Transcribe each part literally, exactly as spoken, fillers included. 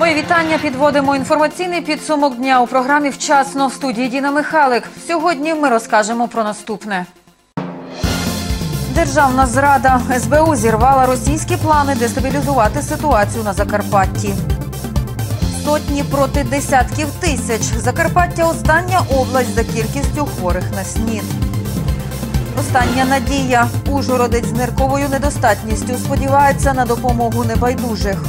Мої вітання. Підводимо інформаційний підсумок дня у програмі «Вчасно» в студії Діна Михайлик. Сьогодні ми розкажемо про наступне. Державна зрада. ес бе у зірвала російські плани дестабілізувати ситуацію на Закарпатті. Сотні проти десятків тисяч. Закарпаття – остання область за кількістю хворих на СНІД. Остання надія. Ужгородець з нирковою недостатністю сподівається на допомогу небайдужих.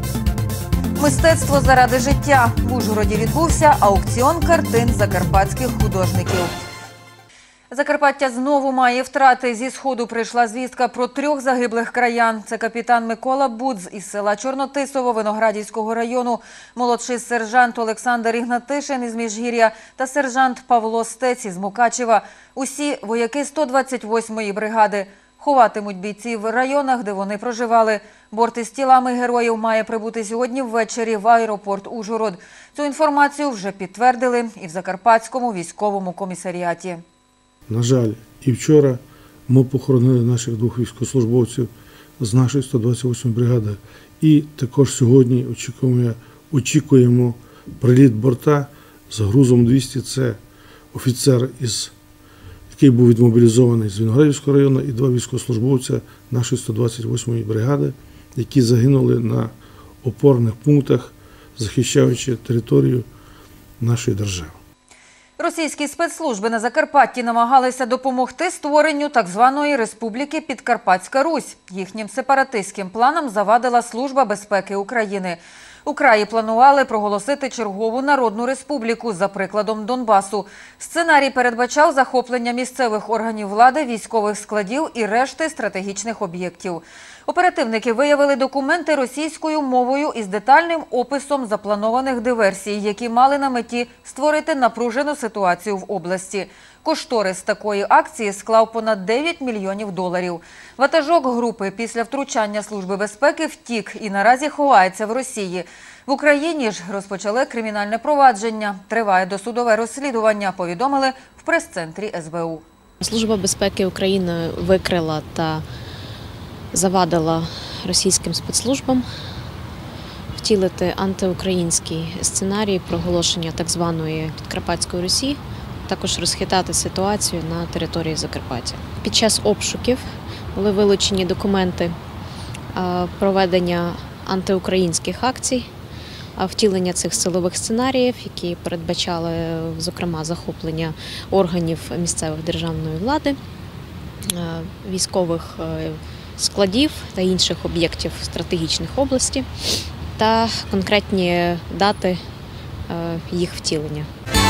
Мистецтво заради життя. В Ужгороді відбувся аукціон картин закарпатських художників. Закарпаття знову має втрати. Зі Сходу прийшла звістка про трьох загиблих краян. Це капітан Микола Будз із села Чорнотисово Виноградівського району, молодший сержант Олександр Ігнатишин із Міжгір'я та сержант Павло Стець із Мукачева. Усі вояки сто двадцять восьмої бригади. Ховатимуть бійців в районах, де вони проживали. Борт із тілами героїв має прибути сьогодні ввечері в аеропорт Ужгород. Цю інформацію вже підтвердили і в Закарпатському військовому комісаріаті. На жаль, і вчора ми похоронили наших двох військовослужбовців з нашої сто двадцять восьмої бригади. І також сьогодні очікуємо, очікуємо приліт борта з грузом двісті. Це офіцер, із, який був відмобілізований з Виноградівського району, і два військовослужбовця нашої сто двадцять восьмої бригади, які загинули на опорних пунктах, захищаючи територію нашої держави. Російські спецслужби на Закарпатті намагалися допомогти створенню так званої Республіки Підкарпатська Русь. Їхнім сепаратистським планам завадила Служба безпеки України. У краї планували проголосити чергову народну республіку за прикладом Донбасу. Сценарій передбачав захоплення місцевих органів влади, військових складів і решти стратегічних об'єктів. Оперативники виявили документи російською мовою із детальним описом запланованих диверсій, які мали на меті створити напружену ситуацію в області. Кошторис такої акції склав понад дев'ять мільйонів доларів. Ватажок групи після втручання Служби безпеки втік і наразі ховається в Росії. В Україні ж розпочали кримінальне провадження. Триває досудове розслідування, повідомили в прес-центрі ес бе у. Служба безпеки України викрила та завадила російським спецслужбам втілити антиукраїнський сценарій проголошення так званої Підкарпатської Русі, також розхитати ситуацію на території Закарпаття. Під час обшуків були вилучені документи проведення антиукраїнських акцій, втілення цих силових сценаріїв, які передбачали, зокрема, захоплення органів місцевих державної влади, військових складів та інших об'єктів стратегічних області та конкретні дати їх втілення.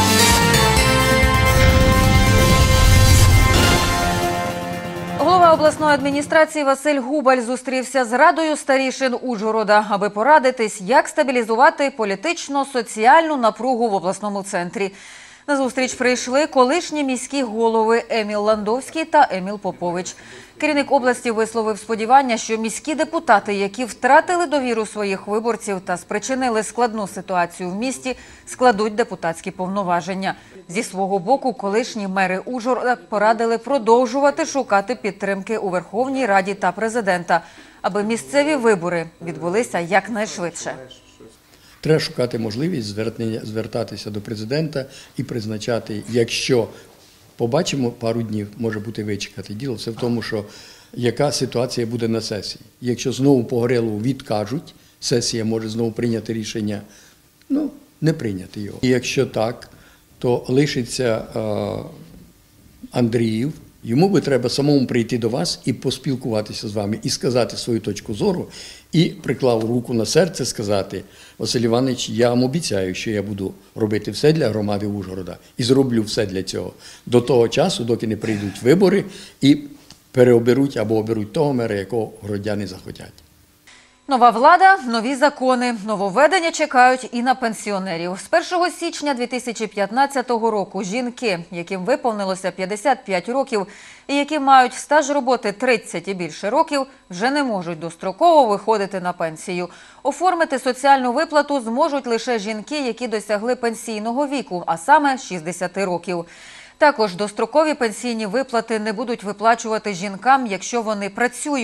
Голова обласної адміністрації Василь Губаль зустрівся з Радою старішин Ужгорода, аби порадитись, як стабілізувати політично-соціальну напругу в обласному центрі. На зустріч прийшли колишні міські голови Еміл Ландовський та Еміл Попович. Керівник області висловив сподівання, що міські депутати, які втратили довіру своїх виборців та спричинили складну ситуацію в місті, складуть депутатські повноваження. Зі свого боку, колишні мери Ужгорода порадили продовжувати шукати підтримки у Верховній Раді та президента, аби місцеві вибори відбулися якнайшвидше. Треба шукати можливість звертатися до президента і призначати, якщо побачимо пару днів, може бути вичекати. Діло все в тому, що яка ситуація буде на сесії. Якщо знову по Горелову відкажуть, сесія може знову прийняти рішення, ну, не прийняти його. І якщо так, то лишиться е, Андріїв. Йому би треба самому прийти до вас і поспілкуватися з вами, і сказати свою точку зору, і приклав руку на серце сказати: Василь Іванович, я вам обіцяю, що я буду робити все для громади Ужгорода і зроблю все для цього. До того часу, доки не прийдуть вибори і переоберуть або оберуть того мера, якого городяни захотять. Нова влада, нові закони. Нововведення чекають і на пенсіонерів. З першого січня дві тисячі п'ятнадцятого року жінки, яким виповнилося п'ятдесят п'ять років і які мають стаж роботи тридцять і більше років, вже не можуть достроково виходити на пенсію. Оформити соціальну виплату зможуть лише жінки, які досягли пенсійного віку, а саме шістдесят років. Також дострокові пенсійні виплати не будуть виплачувати жінкам, якщо вони працюють.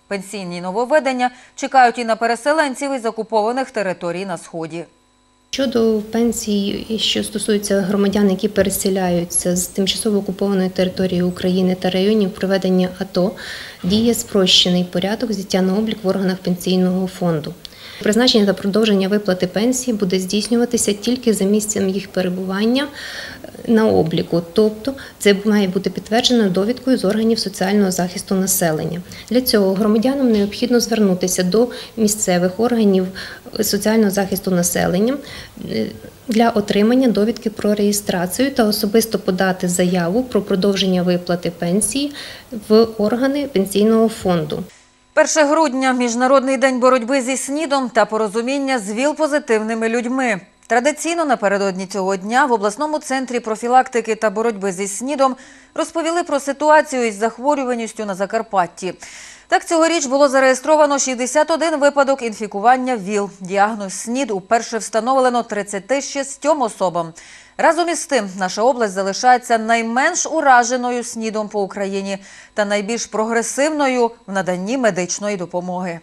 Пенсійні нововведення чекають і на переселенців із окупованих територій на Сході. Щодо пенсій, що стосується громадян, які переселяються з тимчасово окупованої території України та районів проведення АТО, діє спрощений порядок взяття на облік в органах пенсійного фонду. Призначення та продовження виплати пенсії буде здійснюватися тільки за місцем їх перебування на обліку, тобто це має бути підтверджено довідкою з органів соціального захисту населення. Для цього громадянам необхідно звернутися до місцевих органів соціального захисту населення для отримання довідки про реєстрацію та особисто подати заяву про продовження виплати пенсії в органи пенсійного фонду. перше грудня – Міжнародний день боротьби зі СНІДом та порозуміння з ВІЛ-позитивними людьми. Традиційно напередодні цього дня в обласному центрі профілактики та боротьби зі СНІДом розповіли про ситуацію із захворюваністю на Закарпатті. Так, цьогоріч було зареєстровано шістдесят один випадок інфікування ВІЛ. Діагноз СНІД уперше встановлено тридцяти шістьом особам. Разом із тим, наша область залишається найменш ураженою СНІДом по Україні та найбільш прогресивною в наданні медичної допомоги.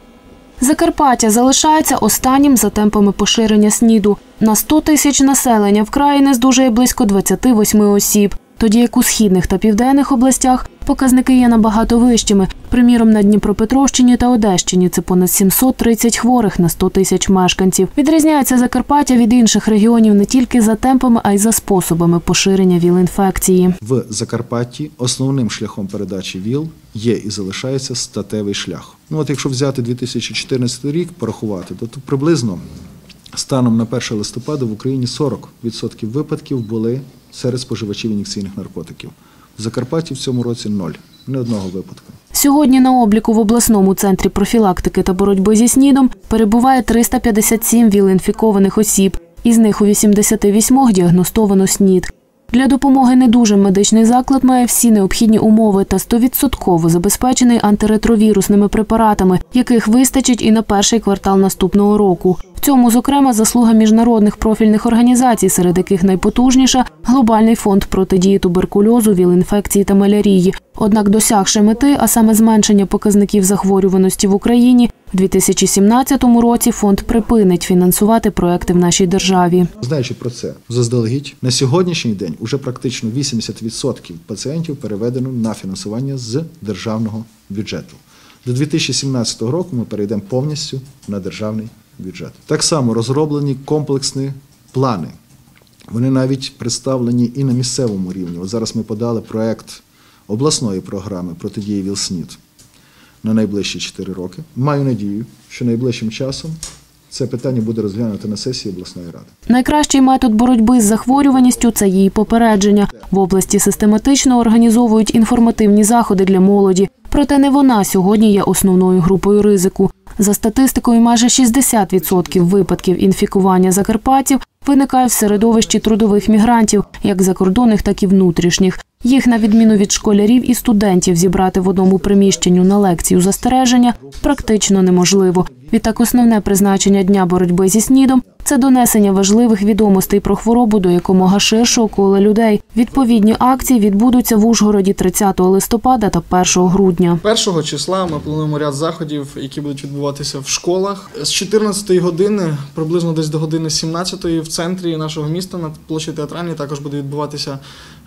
Закарпаття залишається останнім за темпами поширення СНІДу. На сто тисяч населення в краї не здужує близько двадцяти восьми осіб. Тоді як у східних та південних областях показники є набагато вищими. Приміром, на Дніпропетровщині та Одещині це понад сімсот тридцять хворих на сто тисяч мешканців. Відрізняється Закарпаття від інших регіонів не тільки за темпами, а й за способами поширення ВІЛ-інфекції. В Закарпатті основним шляхом передачі ВІЛ є і залишається статевий шлях. Ну от якщо взяти дві тисячі чотирнадцятий рік, порахувати, то тут приблизно станом на перше листопада в Україні сорок відсотків випадків були серед споживачів ін'єкційних наркотиків. В Закарпатті в цьому році нуль. Ні одного випадку. Сьогодні на обліку в обласному центрі профілактики та боротьби зі СНІДом перебуває триста п'ятдесят сім ВІЛ-інфікованих осіб. Із них у вісімдесяти восьмох діагностовано СНІД. Для допомоги недужим медичний заклад має всі необхідні умови та стовідсотково забезпечений антиретровірусними препаратами, яких вистачить і на перший квартал наступного року. В цьому, зокрема, заслуга міжнародних профільних організацій, серед яких найпотужніша – Глобальний фонд протидії туберкульозу, ВІЛ-інфекції та малярії. Однак досягши мети, а саме зменшення показників захворюваності в Україні, у дві тисячі сімнадцятому році фонд припинить фінансувати проекти в нашій державі. Знаючи про це, заздалегідь, на сьогоднішній день уже практично вісімдесят відсотків пацієнтів переведено на фінансування з державного бюджету. До дві тисячі сімнадцятого року ми перейдемо повністю на державний бюджет. Так само розроблені комплексні плани. Вони навіть представлені і на місцевому рівні. От зараз ми подали проект обласної програми протидії ВІЛ-СНІД на найближчі чотири роки. Маю надію, що найближчим часом це питання буде розглянуто на сесії обласної ради. Найкращий метод боротьби з захворюваністю – це її попередження. В області систематично організовують інформативні заходи для молоді. Проте не вона сьогодні є основною групою ризику. За статистикою, майже шістдесят відсотків випадків інфікування закарпатців виникає в середовищі трудових мігрантів, як закордонних, так і внутрішніх. Їх, на відміну від школярів і студентів, зібрати в одному приміщенню на лекцію застереження практично неможливо. Відтак основне призначення Дня боротьби зі СНІДом – це донесення важливих відомостей про хворобу до якомога ширшого кола людей. Відповідні акції відбудуться в Ужгороді тридцятого листопада та першого грудня. першого числа ми плануємо ряд заходів, які будуть відбуватися в школах. З чотирнадцятої години, приблизно десь до години сімнадцятої, в центрі нашого міста на площі Театральній також буде відбуватися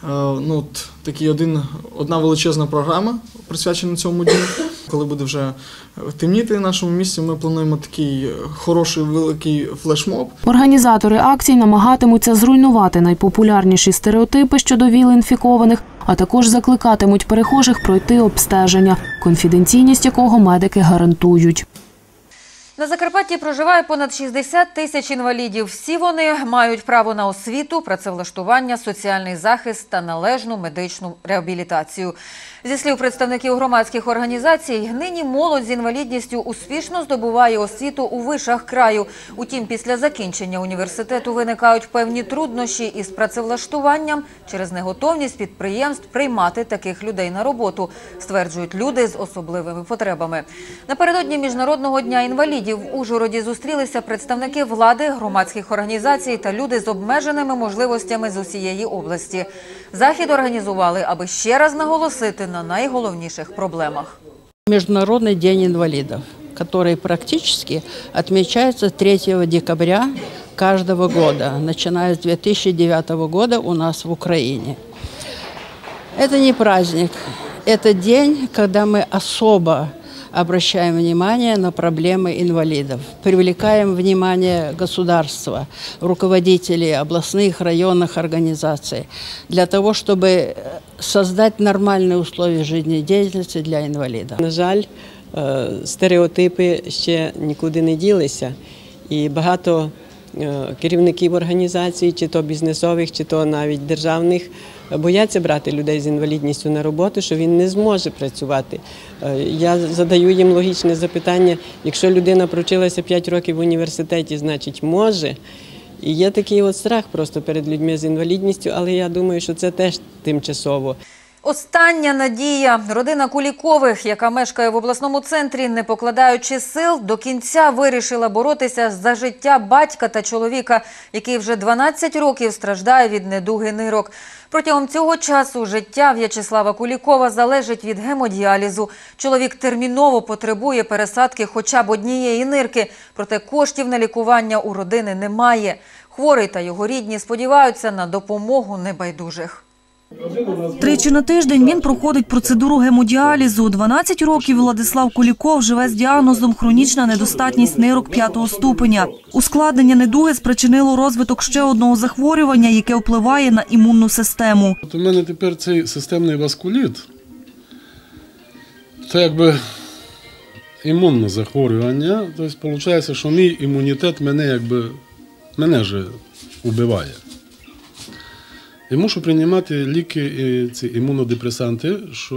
ну, такий один, одна величезна програма, присвячена цьому дню. Коли буде вже темніти в нашому місті, ми плануємо такий хороший великий флешмоб. Організатори акцій намагатимуться зруйнувати найпопулярніші стереотипи щодо ВІЛ-інфікованих, а також закликатимуть перехожих пройти обстеження, конфіденційність якого медики гарантують. На Закарпатті проживає понад шістдесят тисяч інвалідів. Всі вони мають право на освіту, працевлаштування, соціальний захист та належну медичну реабілітацію. Зі слів представників громадських організацій, нині молодь з інвалідністю успішно здобуває освіту у вишах краю. Утім, після закінчення університету виникають певні труднощі із працевлаштуванням через неготовність підприємств приймати таких людей на роботу, стверджують люди з особливими потребами. Напередодні Міжнародного дня інвалідів в Ужгороді зустрілися представники влади, громадських організацій та люди з обмеженими можливостями з усієї області. Захід організували, аби ще раз наголосити на найголовніших проблемах. Международный день инвалидов, который практически отмечается третьего декабря каждого года, начиная с две тысячи девятого года у нас в Украине. Это не праздник, это день, когда мы особо обращаем внимание на проблемы инвалидов, привлекаем внимание государства, руководителей областных, районных организаций для того, чтобы создать нормальные условия жизнедеятельности для инвалидов. На жаль, стереотипи ще нікуди не ділися, і багато керівників організацій, чи то бізнесових, чи то навіть державних, бояться брати людей з інвалідністю на роботу, що він не зможе працювати. Я задаю їм логічне запитання, якщо людина провчилася п'ять років в університеті, значить може. І є такий от страх просто перед людьми з інвалідністю, але я думаю, що це теж тимчасово. Остання надія. Родина Кулікових, яка мешкає в обласному центрі, не покладаючи сил, до кінця вирішила боротися за життя батька та чоловіка, який вже дванадцять років страждає від недуги нирок. Протягом цього часу життя В'ячеслава Кулікова залежить від гемодіалізу. Чоловік терміново потребує пересадки хоча б однієї нирки, проте коштів на лікування у родини немає. Хворий та його рідні сподіваються на допомогу небайдужих. Тричі на тиждень він проходить процедуру гемодіалізу. дванадцять років Владислав Куліков живе з діагнозом хронічна недостатність нирок п'ятого ступеня. Ускладнення недуги спричинило розвиток ще одного захворювання, яке впливає на імунну систему. У мене тепер цей системний васкуліт. Це якби імунне захворювання. Тобто, виходить, що мій імунітет мене якби, мене же вбиває. І мушу приймати ліки, ці імунодепресанти, що,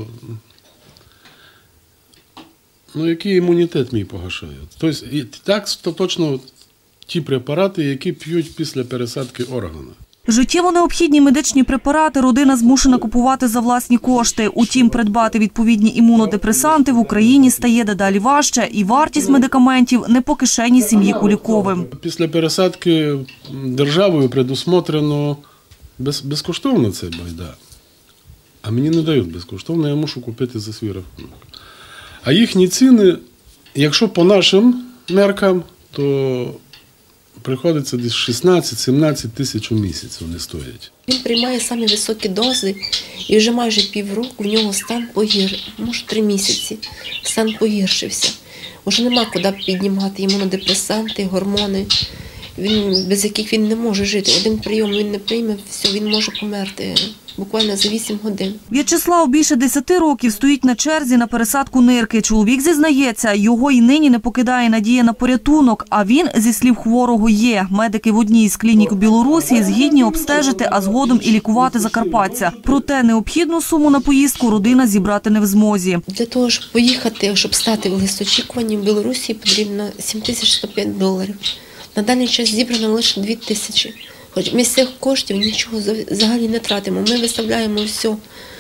ну, який імунітет мій погашає. Тобто, і так то точно ті препарати, які п'ють після пересадки органу. Життєво необхідні медичні препарати родина змушена купувати за власні кошти. Утім, придбати відповідні імунодепресанти в Україні стає дедалі важче, і вартість медикаментів не по кишені сім'ї Куліковим. Після пересадки державою предусмотрено Без, безкоштовно це байда. А мені не дають безкоштовно, я мушу купити за свій рахунок. А їхні ціни, якщо по нашим меркам, то приходиться десь шістнадцять-сімнадцять тисяч у місяць вони стоять. Він приймає самі високі дози і вже майже півроку в нього стан погіршився, може три місяці, стан погіршився. Уже нема куди піднімати імунодепресанти, гормони. Він, без яких він не може жити. Один прийом він не прийме, все, він може померти буквально за вісім годин. В'ячеслав більше десяти років стоїть на черзі на пересадку нирки. Чоловік зізнається, його і нині не покидає надія на порятунок, а він, зі слів хворого, є. Медики в одній із клінік у Білорусі згідні обстежити, а згодом і лікувати закарпатця. Проте необхідну суму на поїздку родина зібрати не в змозі. Для того, щоб поїхати, щоб стати в лист очікування в Білорусі, потрібно сім тисяч сто п'ять доларів. На даний час зібрано лише дві тисячі. Хоч ми з цих коштів нічого взагалі не тратимо. Ми виставляємо все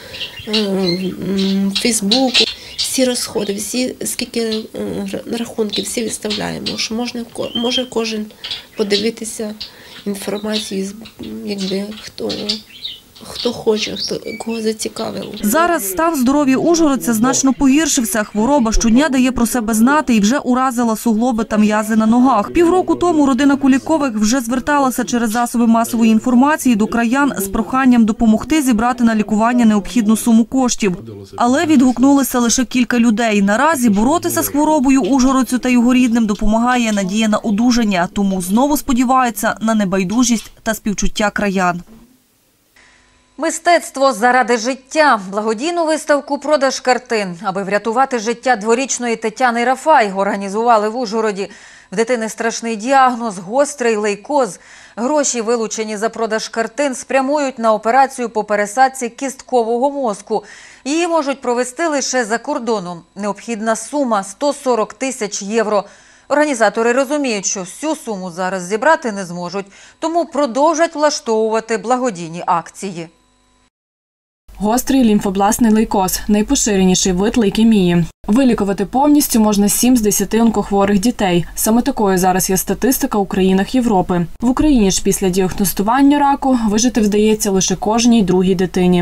в Фейсбуку, всі розходи, всі, скільки рахунків, всі виставляємо. Що можна, може кожен подивитися інформацію, якби хто... Хто хоче, хто, кого зацікавило. Зараз стан здоров'я ужгородця значно погіршився. Хвороба щодня дає про себе знати і вже уразила суглоби та м'язи на ногах. Півроку тому родина Кулікових вже зверталася через засоби масової інформації до краян з проханням допомогти зібрати на лікування необхідну суму коштів. Але відгукнулися лише кілька людей. Наразі боротися з хворобою ужгородцю та його рідним допомагає надія на одужання. Тому знову сподіваються на небайдужість та співчуття краян. Мистецтво заради життя. Благодійну виставку «Продаж картин». Аби врятувати життя дворічної Тетяни Рафай, організували в Ужгороді. В дитини страшний діагноз – гострий лейкоз. Гроші, вилучені за продаж картин, спрямують на операцію по пересадці кісткового мозку. Її можуть провести лише за кордоном. Необхідна сума – сто сорок тисяч євро. Організатори розуміють, що всю суму зараз зібрати не зможуть, тому продовжать влаштовувати благодійні акції. Гострий лімфобластний лейкоз – найпоширеніший вид лейкемії. Вилікувати повністю можна сім з десяти онкохворих дітей. Саме такою зараз є статистика у країнах Європи. В Україні ж після діагностування раку вижити вдається лише кожній другій дитині.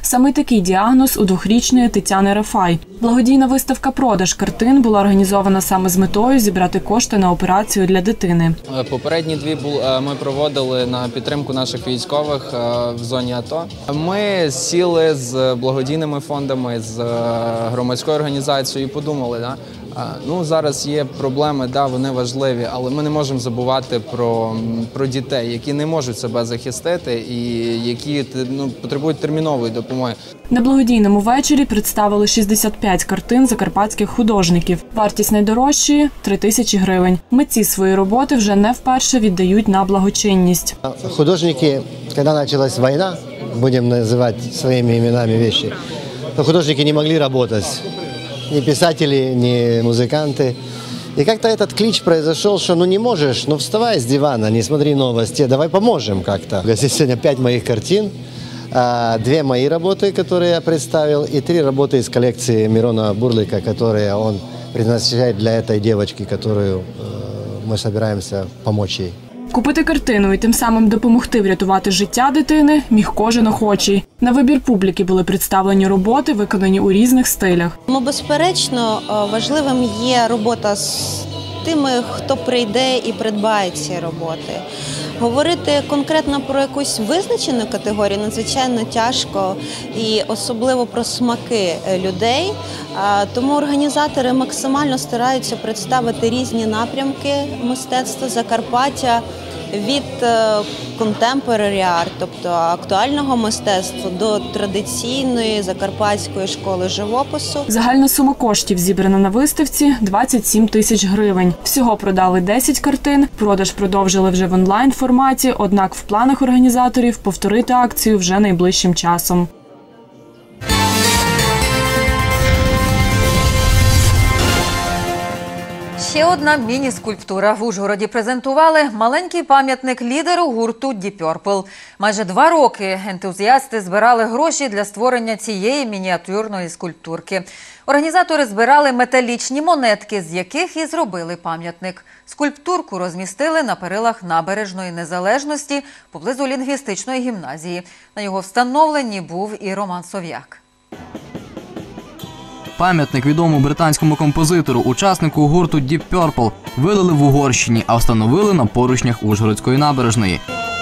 Саме такий діагноз у двохрічної Тетяни Рафай. Благодійна виставка «Продаж картин» була організована саме з метою зібрати кошти на операцію для дитини. Попередні дві ми проводили на підтримку наших військових в зоні АТО. Ми сіли з благодійними фондами, з громадською організацією і подумали, да, ну зараз є проблеми, да, вони важливі, але ми не можемо забувати про, про дітей, які не можуть себе захистити і які ну, потребують термінової допомоги. На благодійному вечорі представили шістдесят п'ять картин закарпатських художників. Вартість найдорожчої – три тисячі гривень. Митці свої роботи вже не вперше віддають на благочинність. Художники, коли почалась війна, будемо називати своїми іменами речі, то художники не могли працювати. Ни писатели, ни музыканты. И как-то этот клич произошел, что ну не можешь, ну вставай с дивана, не смотри новости, давай поможем как-то. Здесь сегодня пять моих картин, две мои работы, которые я представил, и три работы из коллекции Мирона Бурлика, которые он предназначает для этой девочки, которую мы собираемся помочь ей. Купити картину і тим самим допомогти врятувати життя дитини міг кожен охочий. На вибір публіки були представлені роботи, виконані у різних стилях. Ну, безперечно, важливим є робота з тими, хто прийде і придбає ці роботи. Говорити конкретно про якусь визначену категорію надзвичайно тяжко, і особливо про смаки людей. Тому організатори максимально стараються представити різні напрямки мистецтва Закарпаття, від contemporary art, тобто актуального мистецтва, до традиційної закарпатської школи живопису. Загальна сума коштів, зібрана на виставці – двадцять сім тисяч гривень. Всього продали десять картин, продаж продовжили вже в онлайн-форматі, однак в планах організаторів повторити акцію вже найближчим часом. Ще одна міні-скульптура. В Ужгороді презентували маленький пам'ятник лідеру гурту Deep Purple. Майже два роки ентузіасти збирали гроші для створення цієї мініатюрної скульптурки. Організатори збирали металічні монетки, з яких і зробили пам'ятник. Скульптурку розмістили на перилах Набережної Незалежності поблизу лінгвістичної гімназії. На його встановленні був і Роман Сов'як. Пам'ятник відомому британському композитору, учаснику гурту Deep Purple, видали в Угорщині, а встановили на поручнях Ужгородської набережної.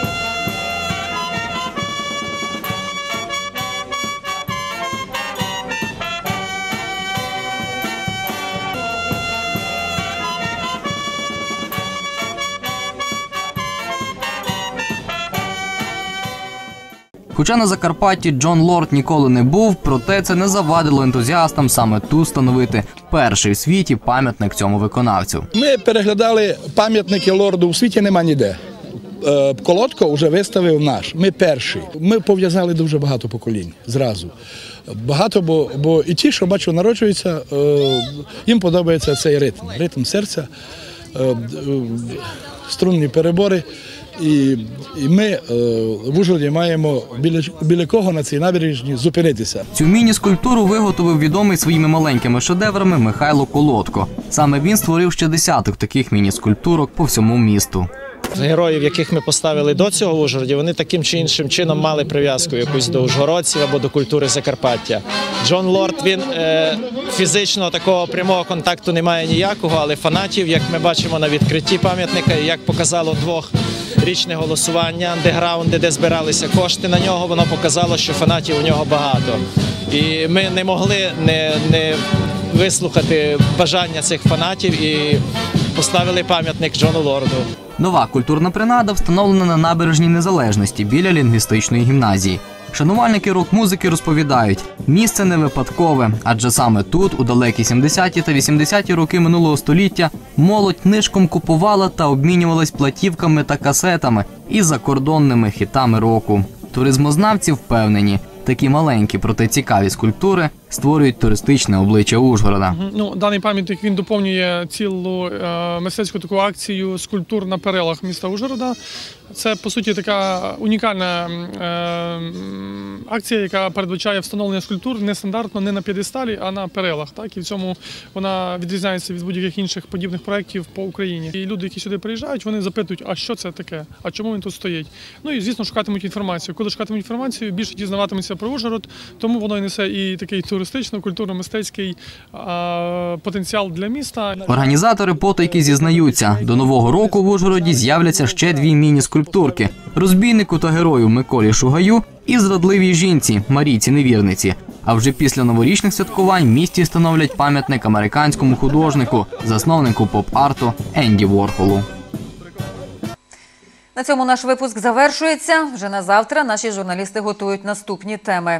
Хоча на Закарпатті Джон Лорд ніколи не був, проте це не завадило ентузіастам саме тут встановити перший в світі пам'ятник цьому виконавцю. Ми переглядали пам'ятники Лорду, в світі нема ніде. Колодко вже виставив наш, ми перші. Ми пов'язали дуже багато поколінь зразу. Багато, бо, бо і ті, що, бачу, народжуються, їм подобається цей ритм, ритм серця, струнні перебори. І, і ми е, в Ужгороді маємо біля, біля кого на цій набережні зупинитися. Цю міні-скульптуру виготовив відомий своїми маленькими шедеврами Михайло Колодко. Саме він створив ще десяток таких міні-скульптурок по всьому місту. Героїв, яких ми поставили до цього в Ужгороді, вони таким чи іншим чином мали прив'язку якусь до ужгородців або до культури Закарпаття. Джон Лорд, він е, фізично такого прямого контакту не має ніякого, але фанатів, як ми бачимо на відкритті пам'ятника, як показало двохрічне голосування, андеграунди, де збиралися кошти на нього, воно показало, що фанатів у нього багато. І ми не могли не, не вислухати бажання цих фанатів і поставили пам'ятник Джону Лорду. Нова культурна принада встановлена на набережній Незалежності біля лінгвістичної гімназії. Шанувальники рок-музики розповідають, місце не випадкове, адже саме тут, у далекі сімдесяті та вісімдесяті роки минулого століття, молодь нишком купувала та обмінювалась платівками та касетами із закордонними хітами року. Туризмознавці впевнені, такі маленькі, проте цікаві скульптури створюють туристичне обличчя Ужгорода. Ну, даний пам'ятник він доповнює цілу е, мистецьку таку акцію скульптур на перилах міста Ужгорода. Це, по суті, така унікальна е, акція, яка передбачає встановлення скульптур нестандартно не на п'єдесталі, а на перилах. Так? І в цьому вона відрізняється від будь-яких інших подібних проєктів по Україні. І люди, які сюди приїжджають, вони запитують, а що це таке, а чому він тут стоїть. Ну і, звісно, шукатимуть інформацію. Коли шукатимуть інформацію, більше дізнаватимуться про Ужгород, тому воно і несе і такий туристично, культурно-мистецький а, потенціал для міста. Організатори потайки зізнаються, до Нового року в Ужгороді з'являться ще дві міні-скульптурки – розбійнику та герою Миколі Шугаю і зрадливій жінці Марійці Невірниці. А вже після новорічних святкувань в місті встановлять пам'ятник американському художнику, засновнику поп-арту Енді Ворхолу. На цьому наш випуск завершується. Вже на завтра наші журналісти готують наступні теми.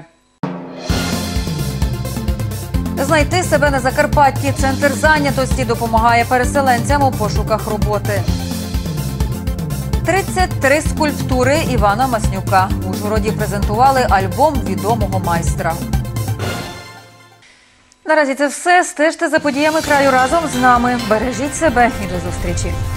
Знайти себе на Закарпатті. Центр зайнятості допомагає переселенцям у пошуках роботи. тридцять три скульптури Івана Маснюка. В Ужгороді презентували альбом відомого майстра. Наразі це все. Стежте за подіями краю разом з нами. Бережіть себе і до зустрічі.